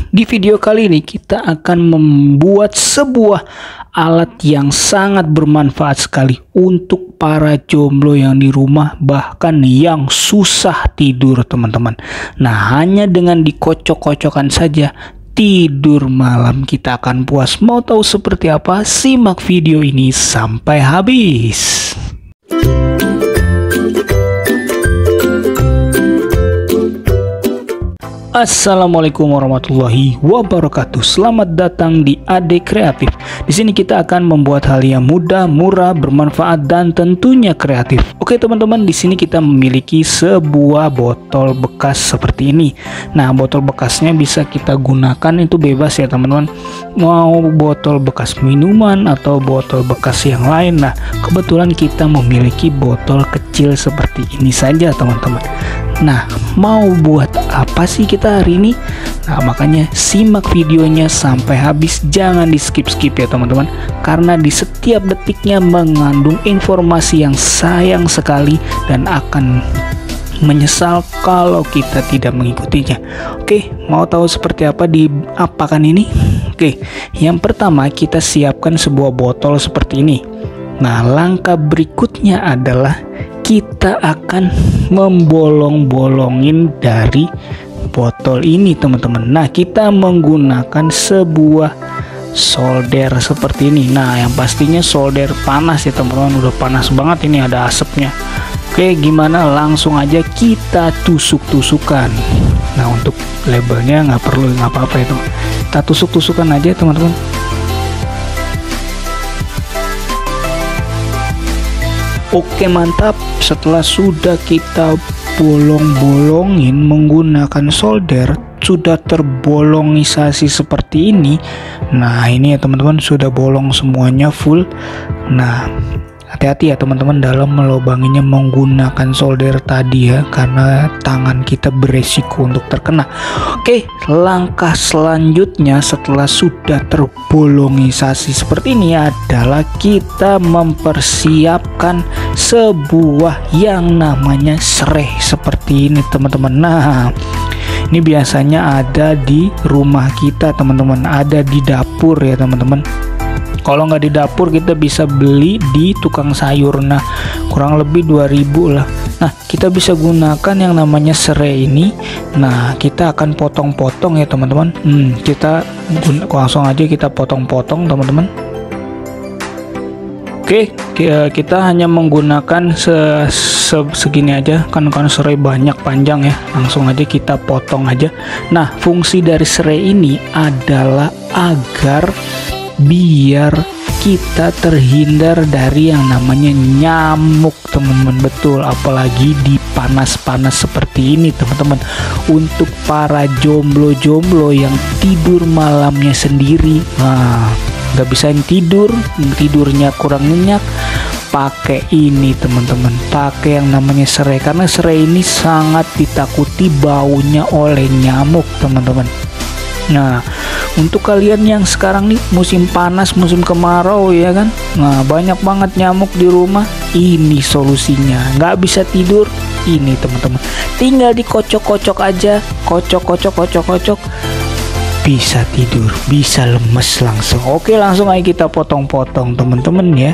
Di video kali ini kita akan membuat sebuah alat yang sangat bermanfaat sekali untuk para jomblo yang di rumah, bahkan yang susah tidur, teman-teman. Nah, hanya dengan dikocok-kocokkan saja tidur malam kita akan puas. Mau tahu seperti apa? Simak video ini sampai habis. Assalamualaikum warahmatullahi wabarakatuh. Selamat datang di AD Kreatif. Di sini kita akan membuat hal yang mudah, murah, bermanfaat, dan tentunya kreatif. Oke teman-teman, di sini kita memiliki sebuah botol bekas seperti ini. Nah, botol bekasnya bisa kita gunakan, itu bebas ya teman-teman. Mau botol bekas minuman atau botol bekas yang lain. Nah, kebetulan kita memiliki botol kecil seperti ini saja teman-teman. Nah, mau buat apa sih kita hari ini? Nah, makanya simak videonya sampai habis, jangan di skip-skip ya teman-teman, karena di setiap detiknya mengandung informasi yang sayang sekali dan akan menyesal kalau kita tidak mengikutinya. Oke, mau tahu seperti apa diapakan ini? Oke, yang pertama kita siapkan sebuah botol seperti ini. Nah, langkah berikutnya adalah kita akan membolong-bolongin dari botol ini teman-teman. Nah, kita menggunakan sebuah solder seperti ini. Nah, yang pastinya solder panas ya teman-teman, udah panas banget ini, ada asapnya. Oke, gimana, langsung aja kita tusuk-tusukan. Nah, untuk labelnya nggak perlu, nggak apa-apa itu, kita tusuk-tusukan aja teman-teman. Oke, mantap. Setelah sudah kita bolong-bolongin menggunakan solder, sudah terbolongisasi seperti ini. Nah, ini ya teman-teman, sudah bolong semuanya full. Nah, hati-hati ya teman-teman dalam melubanginya menggunakan solder tadi ya, karena tangan kita beresiko untuk terkena. Oke, langkah selanjutnya setelah sudah terbolongisasi seperti ini adalah kita mempersiapkan sebuah yang namanya serai seperti ini teman-teman. Nah, ini biasanya ada di rumah kita teman-teman, ada di dapur ya teman-teman. Kalau nggak di dapur kita bisa beli di tukang sayur. Nah, kurang lebih 2000 lah. Nah, kita bisa gunakan yang namanya serai ini. Nah, kita akan potong-potong ya teman-teman. Kita langsung aja kita potong-potong teman-teman. Oke, kita hanya menggunakan segini aja, kan serai banyak panjang ya. Langsung aja kita potong aja. Nah, fungsi dari serai ini adalah agar biar kita terhindar dari yang namanya nyamuk teman-teman. Betul, apalagi di panas-panas seperti ini teman-teman. Untuk para jomblo-jomblo yang tidur malamnya sendiri, nah, nggak bisa tidur, tidurnya kurang nyenyak, pakai ini teman-teman, pakai yang namanya serai, karena serai ini sangat ditakuti baunya oleh nyamuk teman-teman. Nah, untuk kalian yang sekarang nih musim panas, musim kemarau ya kan, nah banyak banget nyamuk di rumah, ini solusinya. Nggak bisa tidur, ini teman-teman, tinggal dikocok-kocok aja, kocok, bisa tidur, bisa lemes langsung. Oke, langsung aja kita potong-potong teman-teman ya.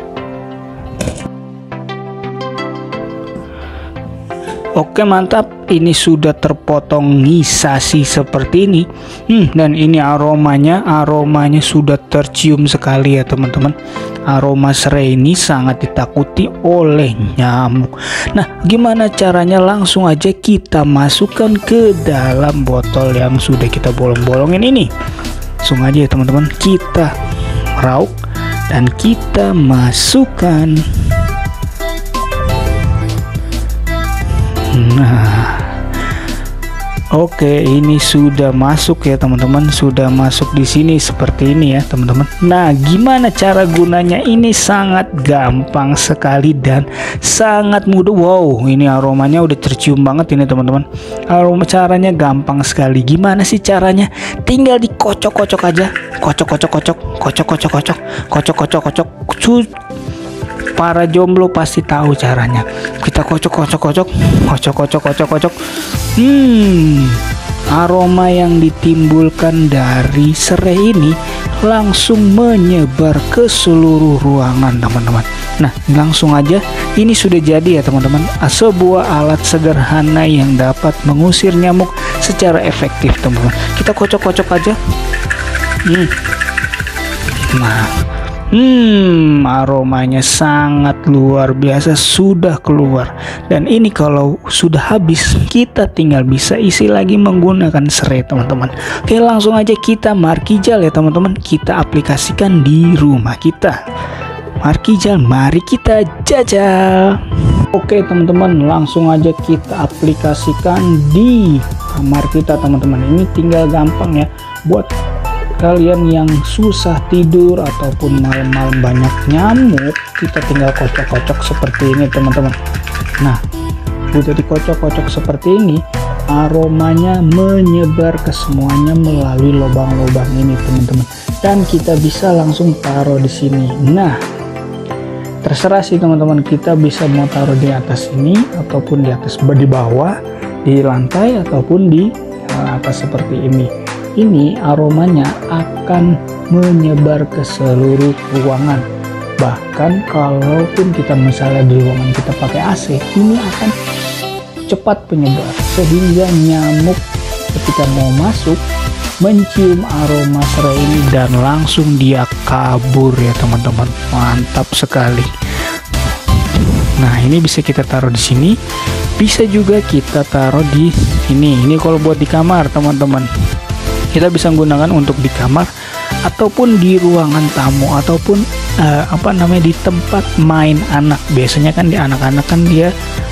Oke, mantap, ini sudah terpotongisasi seperti ini. Dan ini aromanya sudah tercium sekali ya teman-teman. Aroma serai ini sangat ditakuti oleh nyamuk. Nah, gimana caranya? Langsung aja kita masukkan ke dalam botol yang sudah kita bolong-bolongin ini. Langsung aja ya teman-teman, kita rauk dan kita masukkan. Nah, oke, ini sudah masuk ya teman-teman, sudah masuk di sini seperti ini ya teman-teman. Nah, gimana cara gunanya? Ini sangat gampang sekali dan sangat mudah. Wow, ini aromanya udah tercium banget ini teman-teman. Aroma caranya gampang sekali. Gimana sih caranya? Tinggal dikocok-kocok aja, kocok. Para jomblo pasti tahu caranya. Kita kocok. aroma yang ditimbulkan dari serai ini langsung menyebar ke seluruh ruangan teman-teman. Nah, langsung aja ini sudah jadi ya teman-teman, sebuah alat sederhana yang dapat mengusir nyamuk secara efektif teman-teman. Kita kocok-kocok aja. Nah, aromanya sangat luar biasa sudah keluar. Dan ini kalau sudah habis, kita tinggal bisa isi lagi menggunakan serai teman-teman. Oke, langsung aja kita markijal ya teman-teman, kita aplikasikan di rumah kita. Markijal, mari kita jajal. Oke teman-teman, langsung aja kita aplikasikan di kamar kita teman-teman. Ini tinggal gampang ya buat kalian yang susah tidur ataupun malam-malam banyak nyamuk, kita tinggal kocok-kocok seperti ini teman-teman. Nah, udah dikocok-kocok seperti ini, aromanya menyebar ke semuanya melalui lubang-lubang ini teman-teman, dan kita bisa langsung taruh di sini. Nah, terserah sih teman-teman, kita bisa mau taruh di atas ini ataupun di atas, di bawah, di lantai ataupun di atas seperti ini. Ini aromanya akan menyebar ke seluruh ruangan. Bahkan kalaupun kita misalnya di ruangan kita pakai AC, ini akan cepat penyebar sehingga nyamuk ketika mau masuk mencium aroma serai ini dan langsung dia kabur ya teman-teman. Mantap sekali. Nah, ini bisa kita taruh di sini, bisa juga kita taruh di sini. Ini kalau buat di kamar teman-teman. Kita bisa menggunakan untuk di kamar ataupun di ruangan tamu ataupun di tempat main anak. Biasanya kan di anak-anak kan dia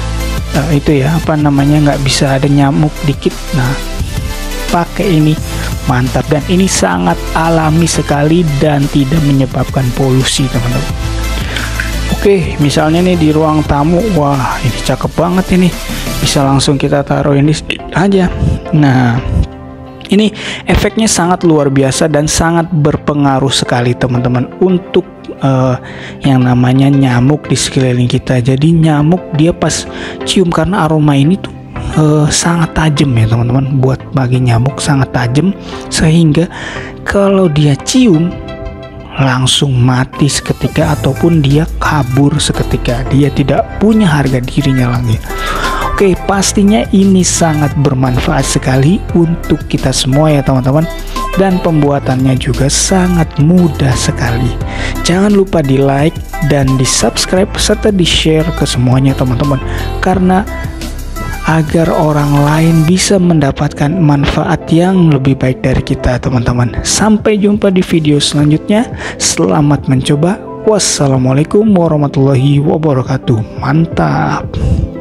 nggak bisa ada nyamuk dikit. Nah, pakai ini mantap, dan ini sangat alami sekali dan tidak menyebabkan polusi teman-teman. Oke, misalnya nih di ruang tamu, wah ini cakep banget ini, bisa langsung kita taruh ini aja. Nah, ini efeknya sangat luar biasa dan sangat berpengaruh sekali teman-teman untuk yang namanya nyamuk di sekeliling kita. Jadi nyamuk dia pas cium, karena aroma ini tuh sangat tajam ya teman-teman, buat bagi nyamuk sangat tajam, sehingga kalau dia cium langsung mati seketika ataupun dia kabur seketika, dia tidak punya harga dirinya lagi. Oke, pastinya ini sangat bermanfaat sekali untuk kita semua ya teman-teman, dan pembuatannya juga sangat mudah sekali. Jangan lupa di like dan di subscribe serta di share ke semuanya teman-teman, karena agar orang lain bisa mendapatkan manfaat yang lebih baik dari kita teman-teman. Sampai jumpa di video selanjutnya. Selamat mencoba. Wassalamualaikum warahmatullahi wabarakatuh. Mantap.